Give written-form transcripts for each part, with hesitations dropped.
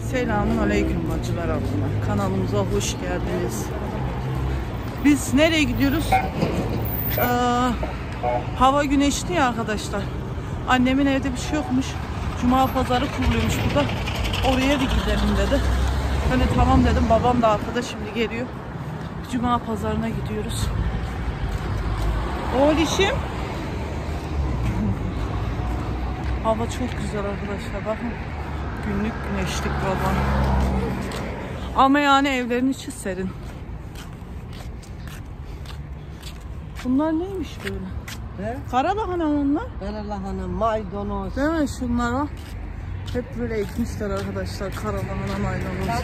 Selamun aleyküm bacılar ablalar. Kanalımıza hoş geldiniz. Biz nereye gidiyoruz? Hava güneşli ya arkadaşlar. Annemin evde bir şey yokmuş. Cuma pazarı kuruluyormuş burada. Oraya bir gidelim dedi. Ben de tamam dedim. Babam da arkada şimdi geliyor. Cuma pazarına gidiyoruz. Oğluşum. Hava çok güzel arkadaşlar. Bakın. Günlük güneşlik baba. Ama yani evlerin içi serin. Bunlar neymiş böyle? He? Kara lahana onlar. Kara lahana, maydanoz. Değil mi şunlar o? Hep böyle ekmişler arkadaşlar. Kara lahana, maydanoz.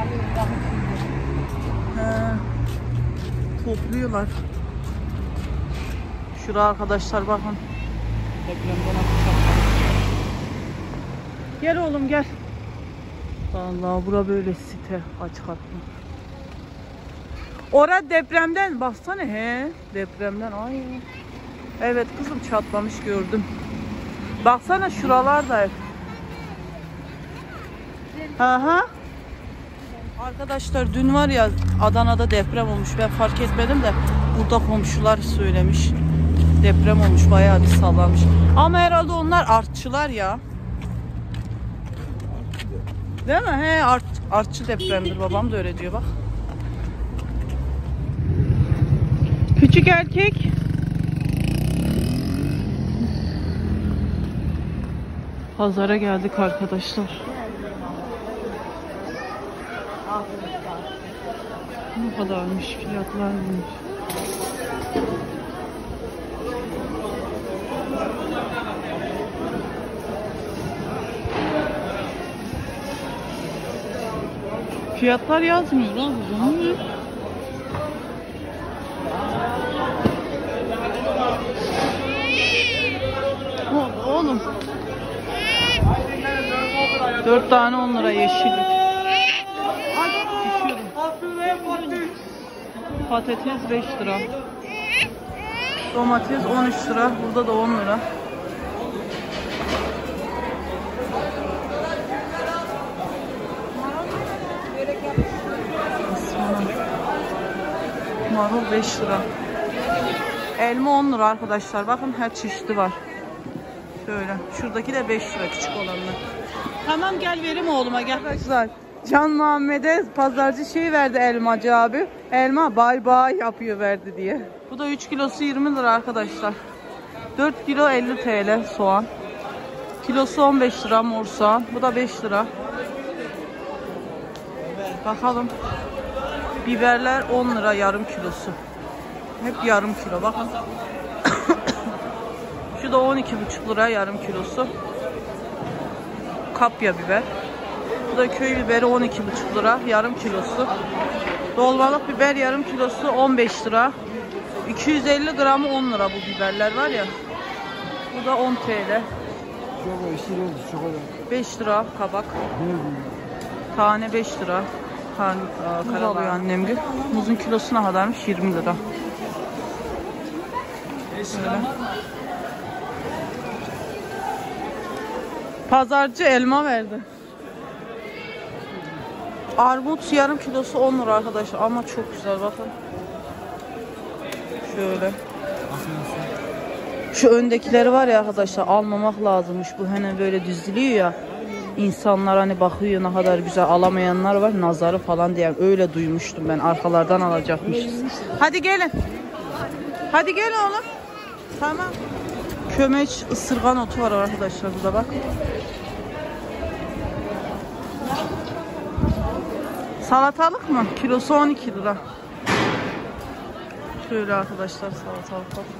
Topluyorlar. Şuraya arkadaşlar bakın. Gel oğlum gel. Vallahi bura böyle site aç katlı. Orada depremden baksana he. Depremden ay. Evet kızım çatlamış gördüm. Baksana şuralar da hep. Aha. Arkadaşlar dün var ya Adana'da deprem olmuş. Ben fark etmedim de burada komşular söylemiş. Deprem olmuş, bayağı bir sallanmış. Ama herhalde onlar artçılar ya. Değil mi? He, artçı depremdir. Babam da öyle diyor bak. Küçük erkek. Pazara geldik arkadaşlar. Ne kadarmış fiyatlar bunlar. Fiyatlar yazmıyor lan burada. Oğlum. 4 tane 10 lira yeşillik. Patates 5 lira. Domates 13 lira. Burada da 10 lira. Marul 5 lira. Elma 10 lira arkadaşlar. Bakın her çeşidi var. Şöyle. Şuradaki de 5 lira küçük olanlar. Tamam gel verim oğluma gel. Arkadaşlar Can Muhammed'e pazarcı şey verdi elmacı abi. Elma bay bay yapıyor verdi diye. Bu da 3 kilosu 20 lira arkadaşlar. 4 kilo 50 TL soğan. Kilosu 15 lira mor soğan. Bu da 5 lira. Bakalım. Biberler 10 lira yarım kilosu. Hep yarım kilo bakın. Şu da 12,5 lira yarım kilosu. Kapya biber. Bu da köy biberi 12,5 lira yarım kilosu. Dolmalık biber yarım kilosu 15 lira. 250 gramı 10 lira bu biberler var ya. Bu da 10 TL. 5 lira kabak. Tane 5 lira. Muz alıyor annem gibi. Muzun kilosu ne kadarmış? 20 lira. Pazarcı elma verdi. Armut yarım kilosu 10 lira arkadaşlar. Ama çok güzel bakın. Şöyle. Şu öndekileri var ya arkadaşlar almamak lazımmış. Bu hani böyle düzülüyor ya. İnsanlar hani bakıyor ne kadar güzel, alamayanlar var nazarı falan diye öyle duymuştum ben, arkalardan alacakmışız. Hadi gelin. Hadi gel oğlum. Tamam. Kömeç ısırgan otu var arkadaşlar burada bak. Salatalık mı? Kilosu 12 lira. Şöyle arkadaşlar salatalık bak.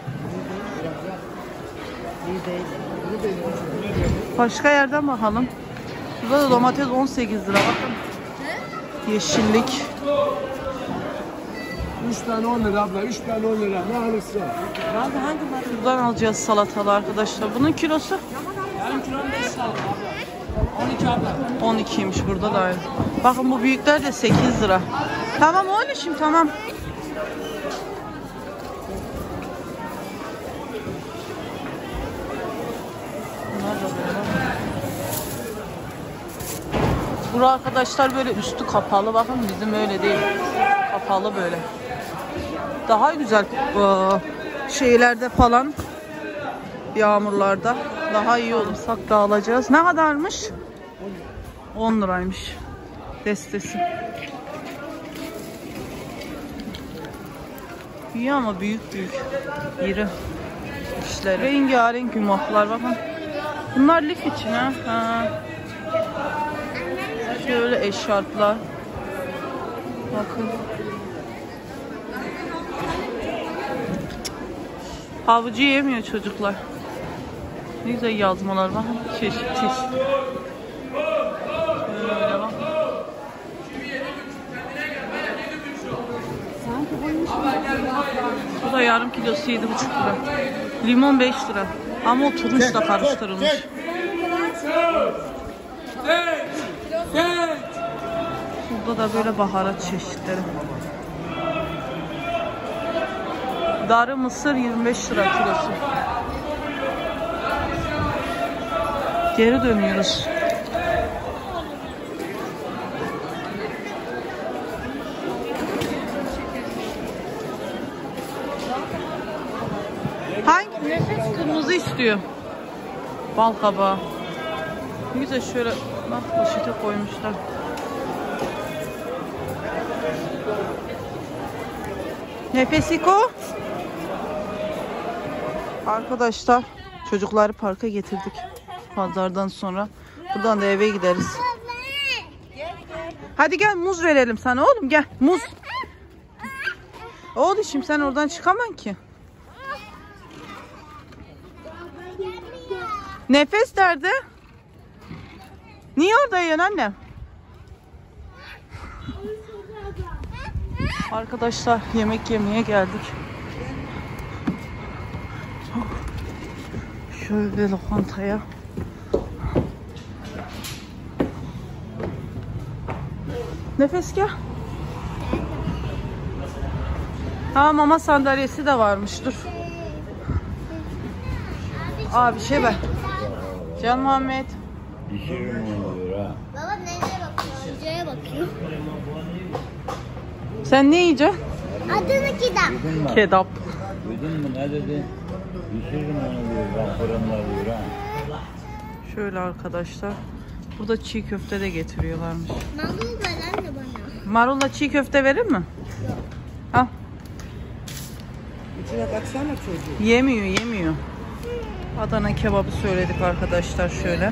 Başka yerden bakalım. Burada da domates 18 lira bakın. Yeşillik. 3 tane 10 lira abla, 3 tane 10 lira. Ne alırsa. Buradan alacağız salatalı arkadaşlar. Bunun kilosu? Yarım kilo 5 lira abla. 12 abla. 12'ymiş burada da aynı. Bakın bu büyükler de 8 lira. Tamam oğlum şimdi tamam. Bura arkadaşlar böyle üstü kapalı, bakın bizim öyle değil. Kapalı böyle. Daha güzel şeylerde falan, yağmurlarda daha iyi olur. Sak da alacağız. Ne kadarmış? 10 liraymış destesi. İyi ama büyük iri işleri. Rengarenk yumağlar bakın. Bunlar lif için ha. Şöyle eşarplar. Bakın. Havucu yemiyor çocuklar. Ne güzel yazmalar var. Çeşit. Böyle bak. Bu da yarım kilosu 7,5 lira. Limon 5 lira. Ama o turunçla karıştırılmış. Burada da böyle baharat çeşitleri. Darı mısır 25 lira kilosu. Geri dönüyoruz. Hangi nefes kırmızı istiyor? Bal kabağı. Ne güzel şöyle bak poşete koymuşlar. Nefesiko. Arkadaşlar çocukları parka getirdik. Pazardan sonra. Buradan da eve gideriz. Hadi gel muz verelim sana oğlum, gel muz. Oğlum şimdi sen oradan çıkamam ki. Nefes nerede? Niye orada yiyorsun annem? Arkadaşlar yemek yemeye geldik. Şöyle lokantaya. Nefes gel. Ha, mama sandalyesi de varmış, dur. Abi şey ver. Can Muhammed. Dişirim oluyor ha. Baba nereye bakıyor? Hocaya bakıyor. Sen ne yiyeceksin? Adını Kidap. Duydun mu? Kedap. Duydun mu ne dedi? Dişirim onu diyor. Ben fırında diyor ha. Şöyle arkadaşlar. Burada çiğ köfte de getiriyorlarmış. Marul ver anne bana. Marulla çiğ köfte verir mi? Al. İçine baksana çocuğu. Yemiyor. Adana kebabı söyledik arkadaşlar şöyle.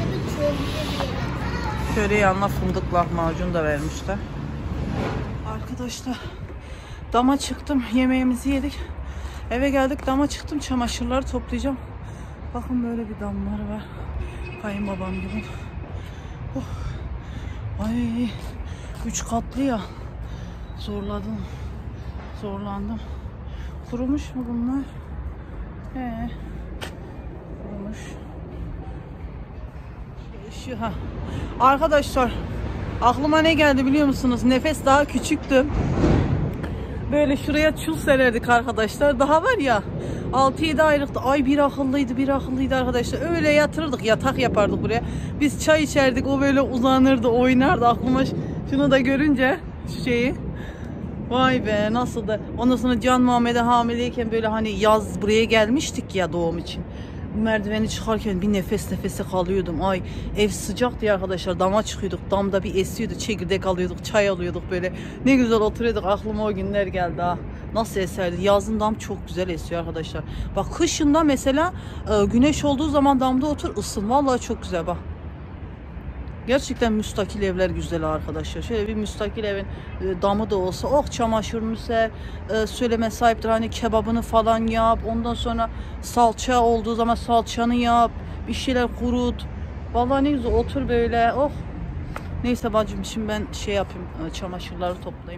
Şöyle yanına fındık lahmacun da vermişler. Arkadaşlar dama çıktım, yemeğimizi yedik. Eve geldik, dama çıktım, çamaşırları toplayacağım. Bakın böyle bir damlar var. Kayınbabam gibi. Ay 3 katlı ya. Zorlandım. Kurumuş mu bunlar? Kurumuş. Ha. Arkadaşlar aklıma ne geldi biliyor musunuz? Nefes daha küçüktü. Böyle şuraya çul sererdik arkadaşlar. Daha var ya 6-7 aylıktı. Ay bir akıllıydı arkadaşlar. Öyle yatırırdık, yatak yapardık buraya. Biz çay içerdik, o böyle uzanırdı, oynardı. Aklıma şunu da görünce şu şeyi. Vay be, nasıl da. Ondan sonra Can Muhammed'e hamileyken böyle hani yaz buraya gelmiştik ya doğum için. Merdiveni çıkarken bir nefese kalıyordum. Ay ev sıcaktı ya arkadaşlar. Dama çıkıyorduk. Damda bir esiyordu. Çekirdek alıyorduk. Çay alıyorduk böyle. Ne güzel oturuyorduk. Aklıma o günler geldi ha. Nasıl eserdi. Yazın dam çok güzel esiyor arkadaşlar. Bak kışında mesela güneş olduğu zaman damda otur ısın. Vallahi çok güzel bak. Gerçekten müstakil evler güzel arkadaşlar. Şöyle bir müstakil evin damı da olsa, oh çamaşırını ser, söyleme sahiptir. Hani kebabını falan yap. Ondan sonra salça olduğu zaman salçanı yap. Bir şeyler kurut. Vallahi ne güzel otur böyle. Oh. Neyse bacım şimdi ben şey yapayım. Çamaşırları toplayayım.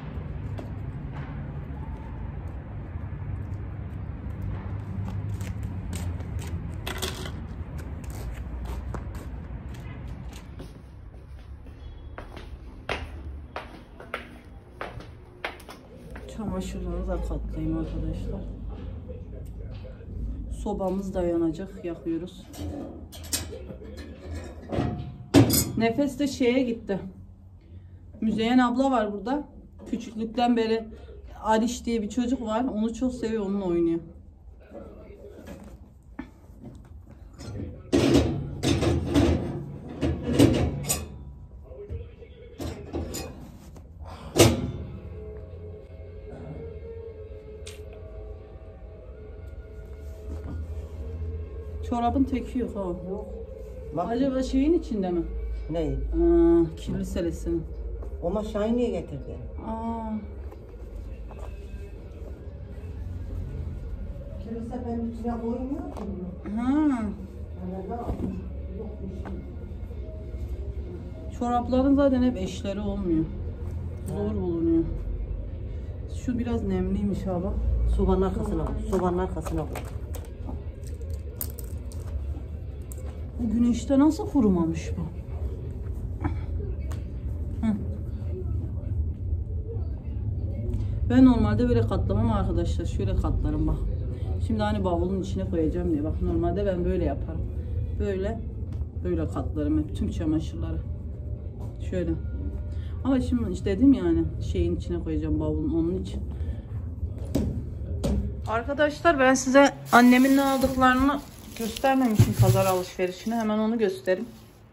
Çamaşırları da katlayayım arkadaşlar. Sobamız da yanacak. Yakıyoruz. Nefes de şeye gitti. Müzeyyen abla var burada. Küçüklükten beri Aliş diye bir çocuk var. Onu çok seviyor, onunla oynuyor. Çorabın teki yok ha. Yok. Bak Acaba şeyin içinde mi? ne? Kirli selesinin. O maşayı niye getirdi? Kirli sepenin içine koymuyor ki bunu. Yok bir şey. Çorapların zaten hep eşleri olmuyor. Zor bulunuyor. Şu biraz nemliymiş abi. Sobanın arkasına koy. Sobanın arkasına koy. Bu güneşte nasıl kurumamış bu? Ben normalde böyle katlamam arkadaşlar. Şöyle katlarım bak. Şimdi hani bavulun içine koyacağım diye. Bak normalde ben böyle yaparım. Böyle katlarım hep tüm çamaşırları. Şöyle. Ama şimdi işte dedim yani şeyin içine koyacağım, bavulun, onun için. Arkadaşlar ben size annemin ne aldıklarını göstermemişim, pazar alışverişini. Hemen onu göstereyim.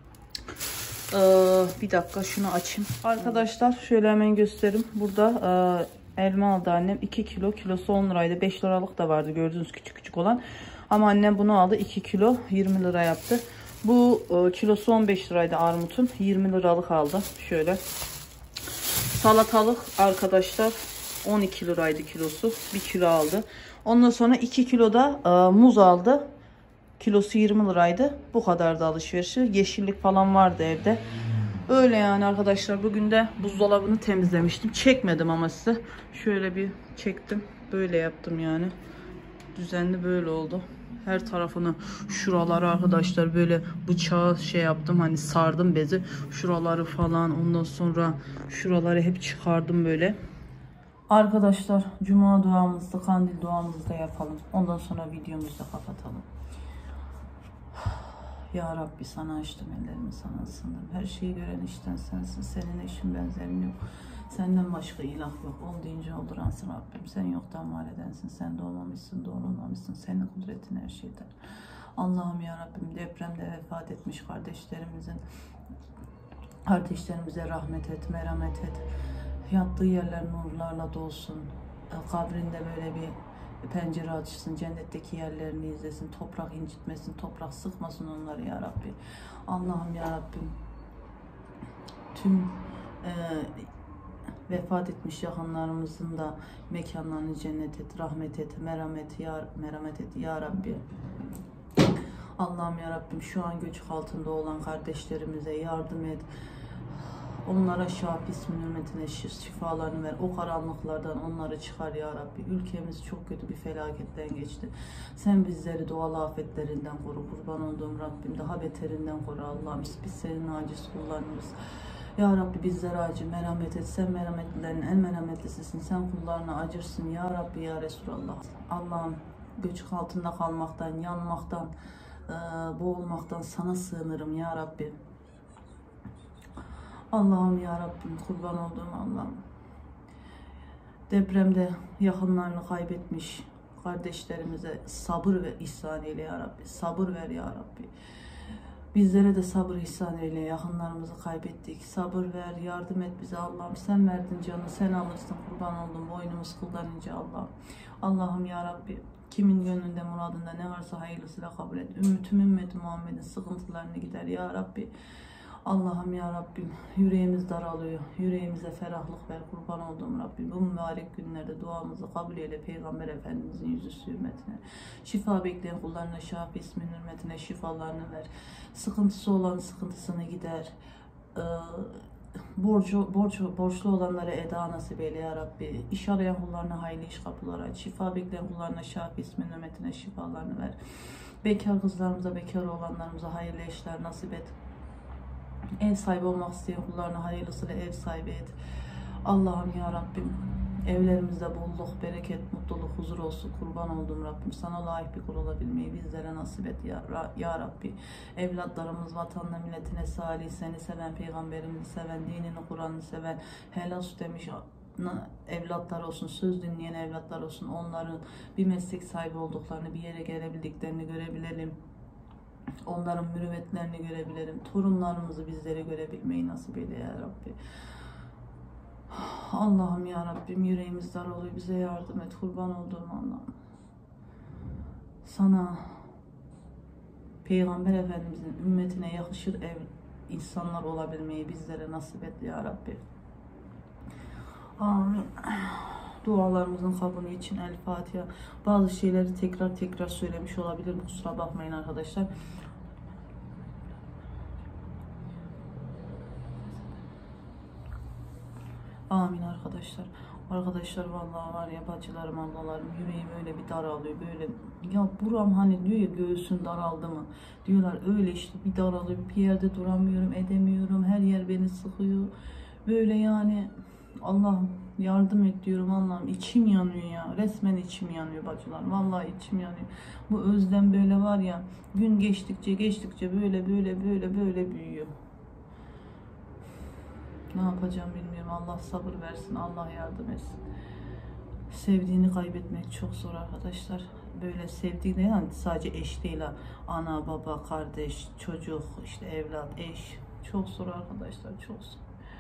Bir dakika şunu açayım. Arkadaşlar şöyle hemen göstereyim. Burada elma aldı annem. 2 kilo. Kilosu 10 liraydı. 5 liralık da vardı gördüğünüz küçük küçük olan. Ama annem bunu aldı. 2 kilo 20 lira yaptı. Bu kilosu 15 liraydı armutun. 20 liralık aldı. Şöyle. Salatalık arkadaşlar 12 liraydı kilosu. 1 kilo aldı. Ondan sonra 2 kilo da muz aldı. Kilosu 20 liraydı. Bu kadar da alışverişi. Yeşillik falan vardı evde. Öyle yani arkadaşlar. Bugün de buzdolabını temizlemiştim. Çekmedim ama size. Şöyle bir çektim. Böyle yaptım yani. Düzenli böyle oldu. Her tarafını, şuraları arkadaşlar böyle bıçağı şey yaptım. Hani sardım bezi. Şuraları falan, ondan sonra şuraları hep çıkardım böyle. Arkadaşlar cuma duamızda, kandil duamızı da yapalım. Ondan sonra videomuzu da kapatalım. Ya Rabbi sana açtım ellerimi, sana ısındım. Her şeyi gören işten sensin. Senin eşin benzerin yok. Senden başka ilah yok. Ol deyince olduransın Rabbim. Sen yoktan var edensin. Sen doğmamışsın, doğrulmamışsın. Senin kudretin her şeyden. Allah'ım ya Rabbim, depremde vefat etmiş kardeşlerimize rahmet et, merhamet et. Yattığı yerler nurlarla dolsun. Kabrinde böyle bir pencere açsın, cennetteki yerlerini izlesin, toprak incitmesin, toprak sıkmasın onları ya Rabbi. Allah'ım ya Rabbim, tüm vefat etmiş yakınlarımızın da mekanlarını cennet et, rahmet et, merhamet et ya Rabbi. Allah'ım ya Rabbim, şu an göçük altında olan kardeşlerimize yardım et. Onlara Şafi ismin hürmetine şifalarını ver. O karanlıklardan onları çıkar ya Rabbi. Ülkemiz çok kötü bir felaketten geçti. Sen bizleri doğal afetlerinden koru. Kurban olduğum Rabbim, daha beterinden koru Allah'ım. Biz senin aciz kullarımız. Ya Rabbi bizlere acı, merhamet et. Sen merhametlilerin en merhametlisisin. Sen kullarına acırsın ya Rabbi ya Resulallah. Allah'ım, göçük altında kalmaktan, yanmaktan, boğulmaktan sana sığınırım ya Rabbi. Allah'ım ya Rabbim, kurban olduğum Allah'ım. Depremde yakınlarını kaybetmiş kardeşlerimize sabır ve ihsan eyle ya Rabbi. Sabır ver ya Rabbi. Bizlere de sabır ihsan eyle. Yakınlarımızı kaybettik. Sabır ver, yardım et bize Allah'ım. Sen verdin canı, sen alırsın. Kurban oldum, boynumuz kıldan ince Allah'ım. Allah'ım ya Rabbi, kimin gönlünde, muradında ne varsa hayırlısıyla kabul et. Tüm ümmeti Muhammed'in sıkıntılarını gider ya Rabbi. Allah'ım ya Rabbim, yüreğimiz daralıyor. Yüreğimize ferahlık ver kurban olduğum Rabbim. Bu mübarek günlerde duamızı kabul eyle Peygamber Efendimizin yüzüstü hürmetine. Şifa bekleyen kullarına Şafi ismin hürmetine şifalarını ver. Sıkıntısı olan sıkıntısını gider. Borçlu olanlara eda nasip eyle ya Rabbi. İş arayan kullarına hayırlı iş kapıları aç. Şifa bekleyen kullarına Şafi ismin hürmetine şifalarını ver. Bekar kızlarımıza, bekar olanlarımıza hayırlı eşler nasip et. Ev sahibi olmak isteyen kullarına hayırlısıyla ev sahibi et. Allah'ım ya Rabbim, Evlerimizde bolluk, bereket, mutluluk, huzur olsun. Kurban olduğum Rabbim. Sana layık bir kul olabilmeyi bizlere nasip et ya Rabbi. Evlatlarımız vatanına, milletine salih, seni seven, peygamberini seven, dinini, Kur'an'ı seven, helal süt demiş evlatlar olsun, söz dinleyen evlatlar olsun. Onların bir meslek sahibi olduklarını, bir yere gelebildiklerini görebilelim. Onların mürüvvetlerini görebilelim. Torunlarımızı bizlere görebilmeyi nasip eyle ya Rabbi. Allah'ım ya Rabbim, yüreğimiz dar oluyor, bize yardım et. Kurban olduğum Allah'ım. Sana, Peygamber Efendimizin ümmetine yakışır insanlar olabilmeyi bizlere nasip et ya Rabbi. Amin. Dualarımızın kabulü için El Fatiha. Bazı şeyleri tekrar söylemiş olabilirim. Kusura bakmayın arkadaşlar. Amin arkadaşlar. Arkadaşlar vallahi var ya, bacılarım, ablalarım, yüreğim öyle bir daralıyor böyle. Ya buram hani diyor ya, göğsün daraldı mı? Diyorlar öyle işte, bir daralıyor, bir yerde duramıyorum, edemiyorum. Her yer beni sıkıyor. Böyle yani Allah'ım yardım et diyorum Allah'ım. İçim yanıyor ya. Resmen içim yanıyor bacılar. Vallahi içim yanıyor. Bu özlem böyle var ya, gün geçtikçe böyle büyüyor. Ne yapacağım bilmiyorum. Allah sabır versin. Allah yardım etsin. Sevdiğini kaybetmek çok zor arkadaşlar. Böyle sevdiği de yani sadece eş değil ha. Ana, baba, kardeş, çocuk, işte evlat, eş. Çok zor arkadaşlar. Çok zor.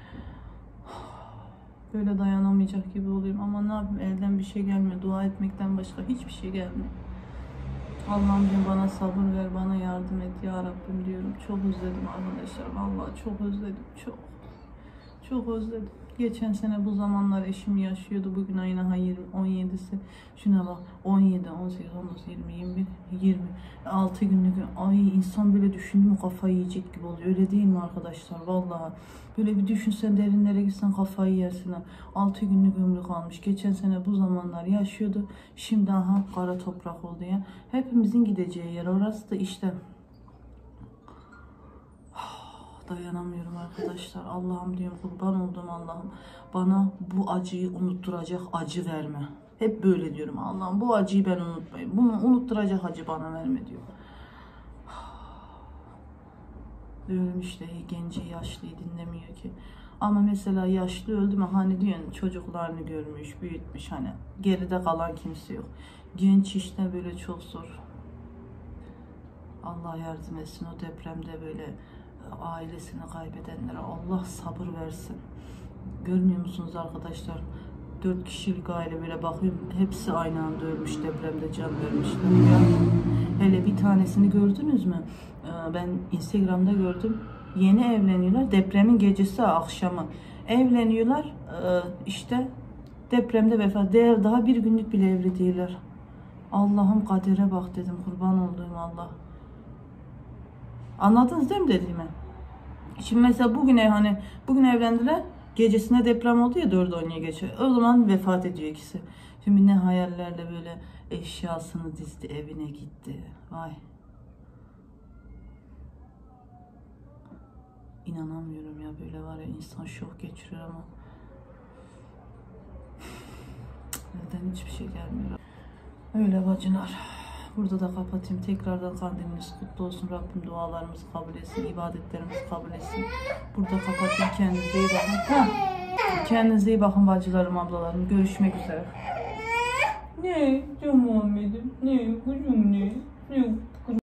Böyle dayanamayacak gibi oluyorum ama ne yapayım, elden bir şey gelmiyor. Dua etmekten başka hiçbir şey gelmiyor. Allah'ım bana sabır ver, bana yardım et ya Rabbim diyorum. Çok özledim arkadaşlar. Vallahi çok özledim. Çok özledim. Geçen sene bu zamanlar eşim yaşıyordu. Bugün ayın 17'si. Şuna bak. 17, 18, 19, 20, 21, 20. 6 günlük. Ay insan böyle düşündü mü kafayı yiyecek gibi oluyor. Öyle değil mi arkadaşlar? Vallahi. Böyle bir düşünsen, derinlere gitsen kafayı yersin. 6 günlük ömrü kalmış. Geçen sene bu zamanlar yaşıyordu. Şimdi aha kara toprak oldu ya. Hepimizin gideceği yer. Orası da işte. Dayanamıyorum arkadaşlar. Allah'ım diyorum, kurban oldum Allah'ım. Bana bu acıyı unutturacak acı verme. Hep böyle diyorum Allah'ım, bu acıyı ben unutmayayım. Bunu unutturacak acı bana verme diyor. Diyorum işte genci yaşlıyı dinlemiyor ki. Ama mesela yaşlı öldü mü hani diyorsun, çocuklarını görmüş, büyütmüş, hani geride kalan kimse yok. Genç işte böyle çok zor. Allah yardım etsin o depremde böyle ailesini kaybedenlere. Allah sabır versin. Görmüyor musunuz arkadaşlar? 4 kişilik aile böyle bakıyorum. Hepsi aynı anda ölmüş, depremde can vermişler. Ya. Hele bir tanesini gördünüz mü? Ben Instagram'da gördüm. Yeni evleniyorlar. Depremin gecesi akşamı. Evleniyorlar. İşte depremde vefat. Daha bir günlük bile evli değiller. Allah'ım kadere bak dedim. Kurban olduğum Allah. Anladınız değil mi dediğimi? Şimdi mesela bugün evlendiler. Gecesine deprem oldu ya, 4-10'ya geçiyor. O zaman vefat ediyor ikisi. Şimdi ne hayallerle böyle eşyasını dizdi, evine gitti. Vay. İnanamıyorum ya, böyle var ya, insan şok geçiriyor ama. Neden hiçbir şey gelmiyor. Öyle bacılar. Burada da kapatayım. Tekrardan kandiliniz kutlu olsun. Rabbim dualarımızı kabul etsin. İbadetlerimizi kabul etsin. Burada kapatayım. Kendinize iyi bakın. Kendinize iyi bakın bacılarım, ablalarım. Görüşmek üzere. Ne? Canım Muhammed'im. Ne? Kuzum ne? Ne?